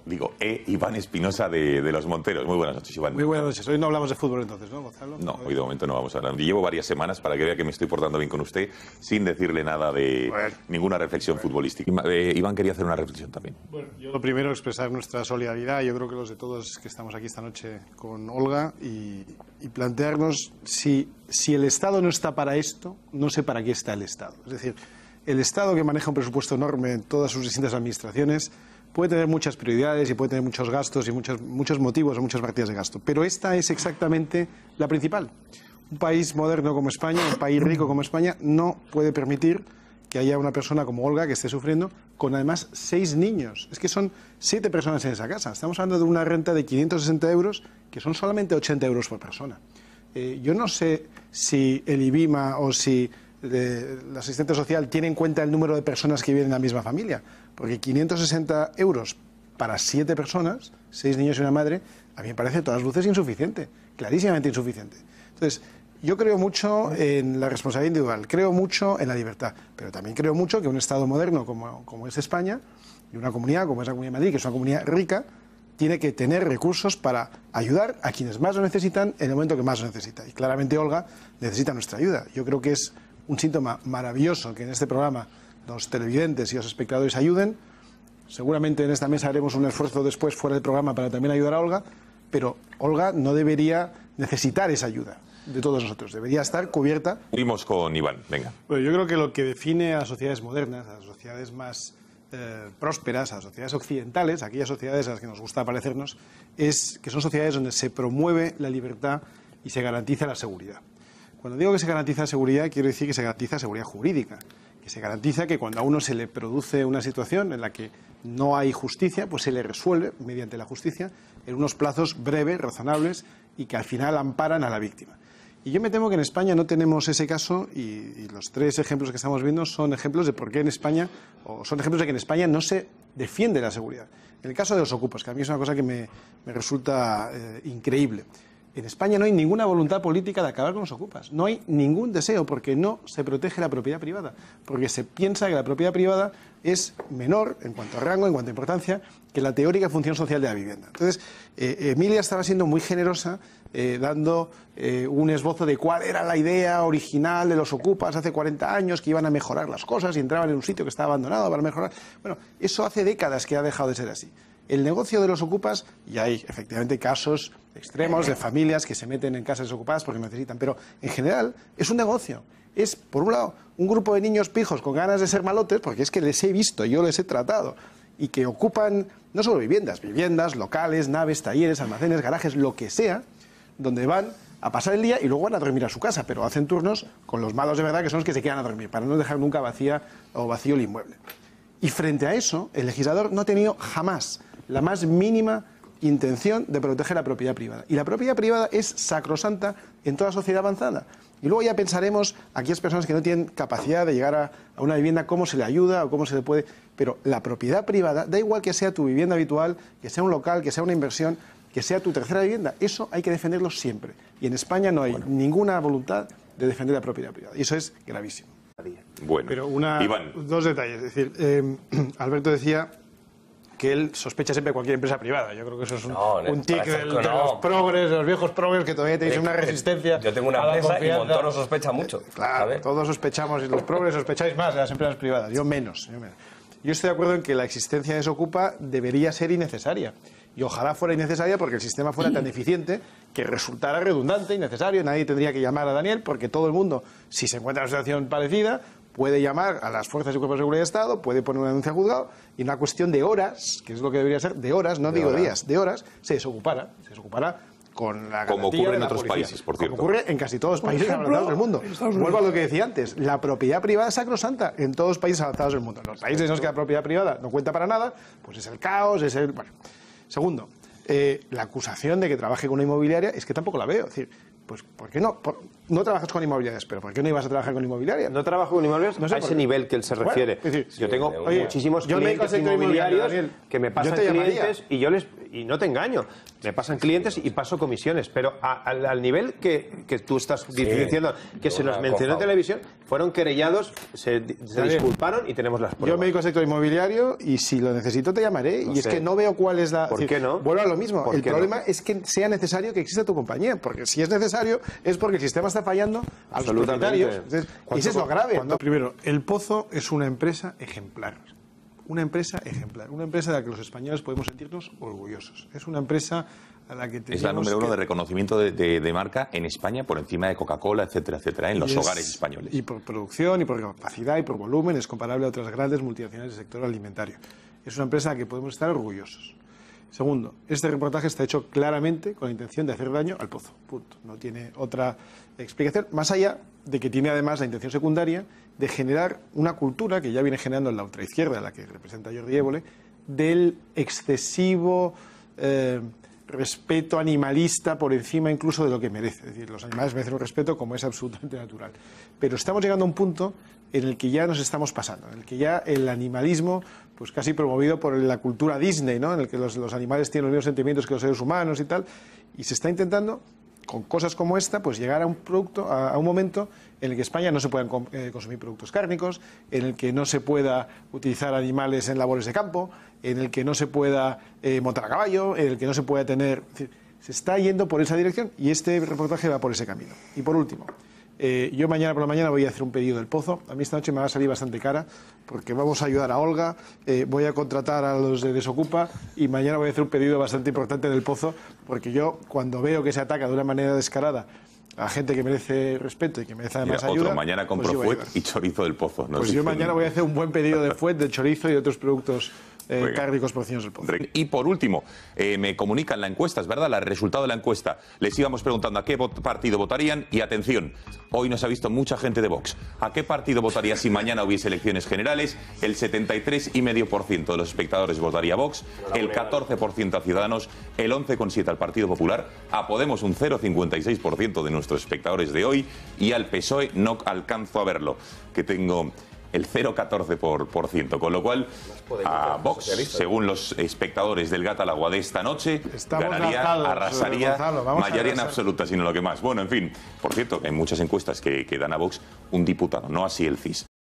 Iván Espinosa de Los Monteros. Muy buenas noches, Iván. Muy buenas noches. Hoy no hablamos de fútbol entonces, ¿no, Gonzalo? No, hoy de momento no vamos a hablar. Llevo varias semanas para que vea que me estoy portando bien con usted sin decirle nada de ninguna reflexión futbolística. Iván quería hacer una reflexión también. Bueno, yo lo primero expresar nuestra solidaridad, yo creo que los de todos que estamos aquí esta noche con Olga y plantearnos si el Estado no está para esto, no sé para qué está el Estado. Es decir, el Estado, que maneja un presupuesto enorme en todas sus distintas administraciones, puede tener muchas prioridades y puede tener muchos gastos y muchos motivos o muchas partidas de gasto. Pero esta es exactamente la principal. Un país moderno como España, un país rico como España, no puede permitir que haya una persona como Olga que esté sufriendo con además 6 niños. Es que son 7 personas en esa casa. Estamos hablando de una renta de 560 euros, que son solamente 80 euros por persona. Yo no sé si el IBIMA o si la asistente social tiene en cuenta el número de personas que viven en la misma familia, porque 560 euros para 7 personas, 6 niños y una madre, a mí me parece a todas luces insuficiente, clarísimamente insuficiente. Entonces, yo creo mucho en la responsabilidad individual, creo mucho en la libertad, pero también creo mucho que un Estado moderno como es España, y una comunidad como es la Comunidad de Madrid, que es una comunidad rica, tiene que tener recursos para ayudar a quienes más lo necesitan en el momento que más lo necesita. Y claramente Olga necesita nuestra ayuda. Yo creo que es un síntoma maravilloso que en este programa los televidentes y los espectadores ayuden. Seguramente en esta mesa haremos un esfuerzo después fuera del programa para también ayudar a Olga, pero Olga no debería necesitar esa ayuda de todos nosotros, debería estar cubierta. Vimos con Iván, venga. Bueno, yo creo que lo que define a las sociedades modernas, a las sociedades más prósperas, a las sociedades occidentales, a aquellas sociedades a las que nos gusta parecernos, es que son sociedades donde se promueve la libertad y se garantiza la seguridad. Cuando digo que se garantiza seguridad, quiero decir que se garantiza seguridad jurídica, que se garantiza que cuando a uno se le produce una situación en la que no hay justicia, pues se le resuelve mediante la justicia en unos plazos breves, razonables y que al final amparan a la víctima. Y yo me temo que en España no tenemos ese caso y los 3 ejemplos que estamos viendo son ejemplos de por qué en España, o son ejemplos de que en España no se defiende la seguridad. En el caso de los okupos, que a mí es una cosa que me resulta increíble. En España no hay ninguna voluntad política de acabar con los ocupas. No hay ningún deseo porque no se protege la propiedad privada. Porque se piensa que la propiedad privada es menor en cuanto a rango, en cuanto a importancia, que la teórica función social de la vivienda. Entonces, Emilia estaba siendo muy generosa dando un esbozo de cuál era la idea original de los ocupas hace 40 años, que iban a mejorar las cosas y entraban en un sitio que estaba abandonado para mejorar. Bueno, eso hace décadas que ha dejado de ser así. El negocio de los ocupas, y hay efectivamente casos extremos de familias que se meten en casas desocupadas porque necesitan, pero en general es un negocio. Es, por un lado, un grupo de niños pijos con ganas de ser malotes, porque es que les he visto, yo les he tratado, y que ocupan no solo viviendas, locales, naves, talleres, almacenes, garajes, lo que sea, donde van a pasar el día y luego van a dormir a su casa, pero hacen turnos con los malos de verdad, que son los que se quedan a dormir, para no dejar nunca vacío el inmueble. Y frente a eso, el legislador no ha tenido jamás la más mínima intención de proteger la propiedad privada. Y la propiedad privada es sacrosanta en toda sociedad avanzada. Y luego ya pensaremos a aquellas personas que no tienen capacidad de llegar a una vivienda, cómo se le ayuda o cómo se le puede. Pero la propiedad privada, da igual que sea tu vivienda habitual, que sea un local, que sea una inversión, que sea tu tercera vivienda, eso hay que defenderlo siempre. Y en España no hay ninguna voluntad de defender la propiedad privada. Y eso es gravísimo. Bueno, pero Iván. 2 detalles. Es decir, Alberto decía que él sospecha siempre de cualquier empresa privada. Yo creo que eso es un tic de los progres, de los viejos progres, que todavía tenéis una resistencia. Yo tengo una empresa y Montoro sospecha mucho. Claro, todos sospechamos, y los progres sospecháis más de las empresas privadas. Yo menos. Yo estoy de acuerdo en que la existencia de Desocupa debería ser innecesaria. Y ojalá fuera innecesaria porque el sistema fuera tan eficiente que resultara redundante, innecesario. Nadie tendría que llamar a Daniel porque todo el mundo, si se encuentra en una situación parecida, puede llamar a las fuerzas y cuerpos de seguridad de Estado, puede poner una denuncia al juzgado y en una cuestión de horas, que es lo que debería ser, de horas, no digo días, de horas, se desocupara con la garantía como ocurre en de la otros policía. países, por cierto. Como ocurre en casi todos los países avanzados del mundo. Vuelvo a lo que decía antes, la propiedad privada es sacrosanta en todos los países avanzados del mundo. En los países en los que la propiedad privada no cuenta para nada, pues es el caos, es el... Bueno. Segundo, la acusación de que trabaje con una inmobiliaria es que tampoco la veo. Es decir, pues ¿Por qué no? No trabajas con inmobiliarias, pero ¿por qué no ibas a trabajar con inmobiliarias? No trabajo con inmobiliarias No sé a ese nivel que él se refiere. Bueno, es decir, yo tengo muchísimos yo me dedico al clientes sector inmobiliario, inmobiliarios Daniel. que me pasan Yo te clientes y no te engaño. Me pasan clientes y paso comisiones, pero al nivel que tú estás diciendo, que se nos mencionó en televisión, fueron querellados, se disculparon y tenemos las pruebas. Yo me dedico al sector inmobiliario y si lo necesito te llamaré. No y es sé. que no veo cuál es la... ¿Por qué no? Vuelvo a lo mismo. El qué problema no? es que sea necesario que exista tu compañía, porque si es necesario es porque el sistema está fallando a los propietarios. Entonces, y eso es lo grave. Primero, El Pozo es una empresa ejemplar. Una empresa ejemplar. Una empresa de la que los españoles podemos sentirnos orgullosos. Es una empresa a la que tenemos... Es la número uno de reconocimiento de marca en España por encima de Coca-Cola, etcétera, etcétera, en los hogares españoles. Y por producción, y por capacidad, y por volumen, es comparable a otras grandes multinacionales del sector alimentario. Es una empresa a la que podemos estar orgullosos. Segundo, este reportaje está hecho claramente con la intención de hacer daño al Pozo. Punto. No tiene otra explicación, más allá de que tiene además la intención secundaria de generar una cultura que ya viene generando en la ultraizquierda, la que representa Jordi Évole, del excesivo respeto animalista por encima incluso de lo que merece. Es decir, los animales merecen un respeto como es absolutamente natural. Pero estamos llegando a un punto en el que ya nos estamos pasando, en el que ya el animalismo, pues casi promovido por la cultura Disney, ¿no? En el que los animales tienen los mismos sentimientos que los seres humanos y tal, y se está intentando, con cosas como esta, pues llegar a un momento en el que España no se puedan consumir productos cárnicos, en el que no se pueda utilizar animales en labores de campo, en el que no se pueda montar a caballo, en el que no se pueda tener... Es decir, se está yendo por esa dirección y este reportaje va por ese camino. Y por último, yo mañana por la mañana voy a hacer un pedido del Pozo. A mí esta noche me va a salir bastante cara porque vamos a ayudar a Olga, voy a contratar a los de Desocupa y mañana voy a hacer un pedido bastante importante del Pozo porque yo cuando veo que se ataca de una manera descarada a gente que merece respeto y que merece además ayuda... Mañana compro fuet y chorizo del Pozo. Pues yo mañana voy a hacer un buen pedido de fuet, de chorizo y de otros productos cárnicos porcinos del Pozo. Y por último, me comunican la encuesta, es verdad, el resultado de la encuesta. Les íbamos preguntando a qué partido votarían y atención, hoy nos ha visto mucha gente de Vox. ¿A qué partido votaría si mañana hubiese elecciones generales? El 73,5% de los espectadores votaría a Vox, el 14% a Ciudadanos, el 11,7% al Partido Popular, a Podemos un 0,56% de nuestros espectadores de hoy y al PSOE no alcanzo a verlo, que tengo el 0,14%, con lo cual a Vox, según los espectadores del Gata al Agua de esta noche, ganaría, arrasaría, mayoría en absoluta, sino lo que más. Bueno, en fin, por cierto, hay muchas encuestas que dan a Vox un diputado, no así el CIS.